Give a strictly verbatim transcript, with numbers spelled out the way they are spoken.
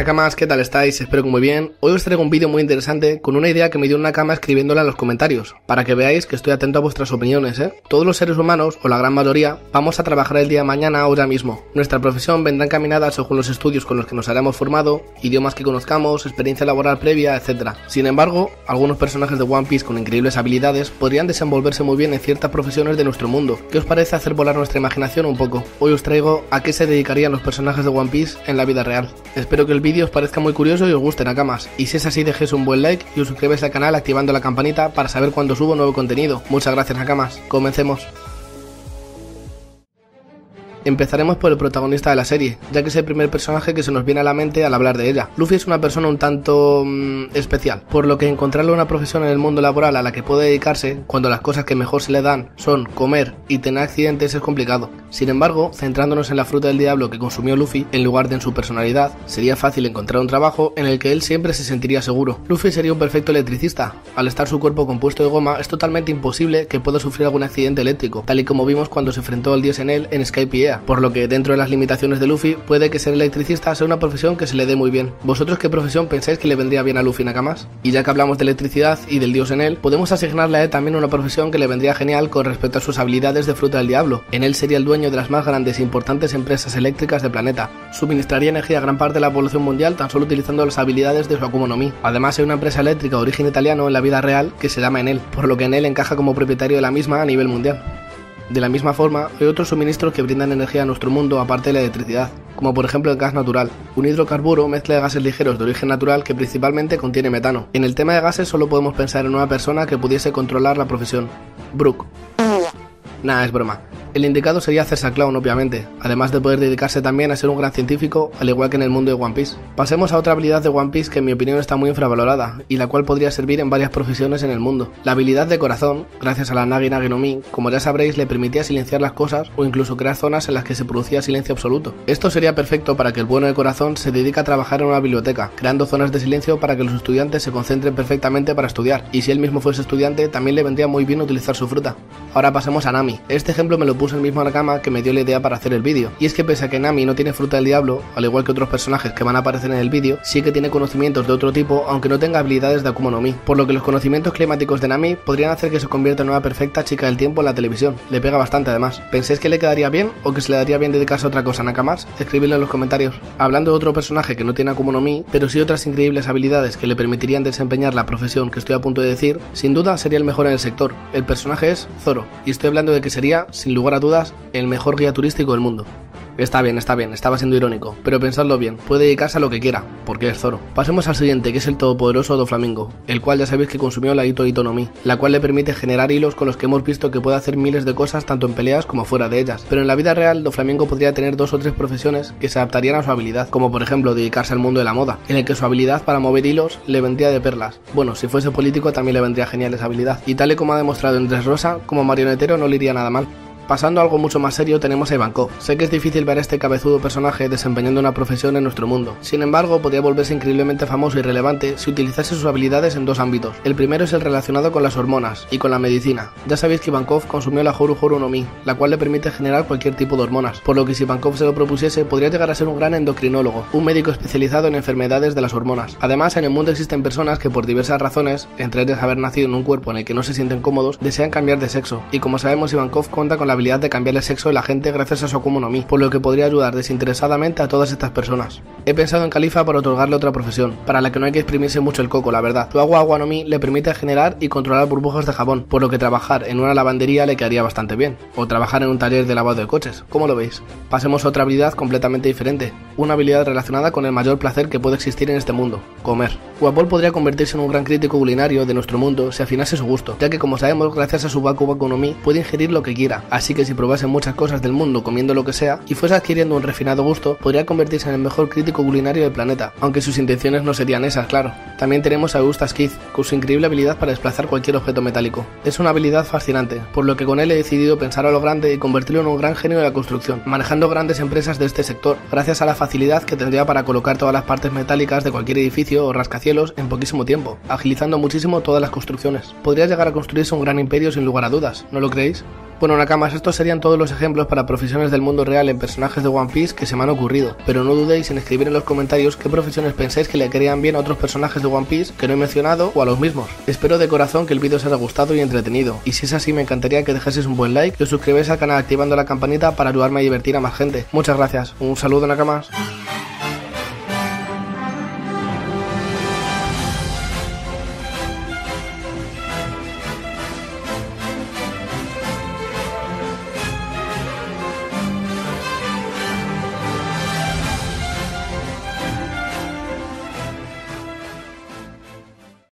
Nakamas, ¿qué tal estáis? Espero que muy bien. Hoy os traigo un vídeo muy interesante con una idea que me dio un Nakama escribiéndola en los comentarios, para que veáis que estoy atento a vuestras opiniones, ¿eh? Todos los seres humanos, o la gran mayoría, vamos a trabajar el día de mañana o ya mismo. Nuestra profesión vendrá encaminada según los estudios con los que nos hayamos formado, idiomas que conozcamos, experiencia laboral previa, etcétera. Sin embargo, algunos personajes de One Piece con increíbles habilidades podrían desenvolverse muy bien en ciertas profesiones de nuestro mundo. ¿Qué os parece hacer volar nuestra imaginación un poco? Hoy os traigo a qué se dedicarían los personajes de One Piece en la vida real. Espero que el vídeo os parezca muy curioso y os guste, Nakamas. Y si es así, dejéis un buen like y os suscribáis al canal activando la campanita para saber cuando subo nuevo contenido. Muchas gracias, Nakamas. Comencemos. Empezaremos por el protagonista de la serie, ya que es el primer personaje que se nos viene a la mente al hablar de ella. Luffy es una persona un tanto mmm, especial, por lo que encontrarle una profesión en el mundo laboral a la que puede dedicarse, cuando las cosas que mejor se le dan son comer y tener accidentes, es complicado. Sin embargo, centrándonos en la fruta del diablo que consumió Luffy, en lugar de en su personalidad, sería fácil encontrar un trabajo en el que él siempre se sentiría seguro. Luffy sería un perfecto electricista. Al estar su cuerpo compuesto de goma, es totalmente imposible que pueda sufrir algún accidente eléctrico, tal y como vimos cuando se enfrentó al dios Enel en Skypiea. Por lo que dentro de las limitaciones de Luffy, puede que ser electricista sea una profesión que se le dé muy bien. ¿Vosotros qué profesión pensáis que le vendría bien a Luffy, Nakamas? Y ya que hablamos de electricidad y del dios Enel, podemos asignarle a él también una profesión que le vendría genial con respecto a sus habilidades de fruta del diablo. Enel sería el dueño de las más grandes e importantes empresas eléctricas del planeta. Suministraría energía a gran parte de la población mundial tan solo utilizando las habilidades de su Akuma no Mi. Además, hay una empresa eléctrica de origen italiano en la vida real que se llama Enel, por lo que Enel encaja como propietario de la misma a nivel mundial. De la misma forma, hay otros suministros que brindan energía a nuestro mundo aparte de la electricidad, como por ejemplo el gas natural, un hidrocarburo mezcla de gases ligeros de origen natural que principalmente contiene metano. En el tema de gases solo podemos pensar en una persona que pudiese controlar la profesión: Brook. Nah, es broma. El indicado sería hacerse clown, obviamente, además de poder dedicarse también a ser un gran científico, al igual que en el mundo de One Piece. Pasemos a otra habilidad de One Piece que en mi opinión está muy infravalorada, y la cual podría servir en varias profesiones en el mundo. La habilidad de corazón, gracias a la Nagi Nagi no Mi, como ya sabréis, le permitía silenciar las cosas o incluso crear zonas en las que se producía silencio absoluto. Esto sería perfecto para que el bueno de corazón se dedique a trabajar en una biblioteca, creando zonas de silencio para que los estudiantes se concentren perfectamente para estudiar, y si él mismo fuese estudiante, también le vendría muy bien utilizar su fruta. Ahora pasemos a Nami. Este ejemplo me lo puso el mismo Nakama que me dio la idea para hacer el vídeo, y es que pese a que Nami no tiene fruta del diablo, al igual que otros personajes que van a aparecer en el vídeo, sí que tiene conocimientos de otro tipo, aunque no tenga habilidades de Akuma no Mi, por lo que los conocimientos climáticos de Nami podrían hacer que se convierta en una perfecta chica del tiempo en la televisión. Le pega bastante además. ¿Pensáis que le quedaría bien o que se le daría bien dedicarse a otra cosa, Nakamas? Escribidlo en los comentarios. Hablando de otro personaje que no tiene Akuma no Mi, pero sí otras increíbles habilidades que le permitirían desempeñar la profesión que estoy a punto de decir, sin duda sería el mejor en el sector. El personaje es Zoro, y estoy hablando de que sería, sin lugar a dudas, el mejor guía turístico del mundo. Está bien, está bien, estaba siendo irónico, pero pensadlo bien, puede dedicarse a lo que quiera, porque es Zoro. Pasemos al siguiente, que es el todopoderoso Doflamingo, el cual ya sabéis que consumió la Ito Ito no Mi, la cual le permite generar hilos con los que hemos visto que puede hacer miles de cosas tanto en peleas como fuera de ellas. Pero en la vida real, Doflamingo podría tener dos o tres profesiones que se adaptarían a su habilidad, como por ejemplo dedicarse al mundo de la moda, en el que su habilidad para mover hilos le vendría de perlas. Bueno, si fuese político también le vendría genial esa habilidad, y tal y como ha demostrado en Dressrosa, como marionetero no le iría nada mal. Pasando a algo mucho más serio, tenemos a Ivankov. Sé que es difícil ver a este cabezudo personaje desempeñando una profesión en nuestro mundo. Sin embargo, podría volverse increíblemente famoso y relevante si utilizase sus habilidades en dos ámbitos. El primero es el relacionado con las hormonas y con la medicina. Ya sabéis que Ivankov consumió la Horu Horu no Mi, la cual le permite generar cualquier tipo de hormonas, por lo que si Ivankov se lo propusiese, podría llegar a ser un gran endocrinólogo, un médico especializado en enfermedades de las hormonas. Además, en el mundo existen personas que por diversas razones, entre ellas haber nacido en un cuerpo en el que no se sienten cómodos, desean cambiar de sexo, y como sabemos, Ivankov cuenta con la habilidad de cambiar el sexo de la gente gracias a su Akuma no Mi, por lo que podría ayudar desinteresadamente a todas estas personas. He pensado en Califa para otorgarle otra profesión, para la que no hay que exprimirse mucho el coco, la verdad. Su agua Akuma no Mi le permite generar y controlar burbujas de jabón, por lo que trabajar en una lavandería le quedaría bastante bien, o trabajar en un taller de lavado de coches. ¿Cómo lo veis? Pasemos a otra habilidad completamente diferente, una habilidad relacionada con el mayor placer que puede existir en este mundo: comer. Guapol podría convertirse en un gran crítico culinario de nuestro mundo si afinase su gusto, ya que como sabemos, gracias a su Baku Baku no Mi puede ingerir lo que quiera, así que si probase muchas cosas del mundo comiendo lo que sea y fuese adquiriendo un refinado gusto, podría convertirse en el mejor crítico culinario del planeta, aunque sus intenciones no serían esas, claro. También tenemos a Eustace Kid, con su increíble habilidad para desplazar cualquier objeto metálico. Es una habilidad fascinante, por lo que con él he decidido pensar a lo grande y convertirlo en un gran genio de la construcción, manejando grandes empresas de este sector, gracias a la facilidad que tendría para colocar todas las partes metálicas de cualquier edificio o rascacielos en poquísimo tiempo, agilizando muchísimo todas las construcciones. Podría llegar a construirse un gran imperio sin lugar a dudas, ¿no lo creéis? Bueno, Nakamas, estos serían todos los ejemplos para profesiones del mundo real en personajes de One Piece que se me han ocurrido, pero no dudéis en escribir en los comentarios qué profesiones pensáis que le quedarían bien a otros personajes de One Piece que no he mencionado o a los mismos. Espero de corazón que el vídeo os haya gustado y entretenido, y si es así me encantaría que dejaseis un buen like y os suscribáis al canal activando la campanita para ayudarme a divertir a más gente. Muchas gracias, un saludo Nakamas.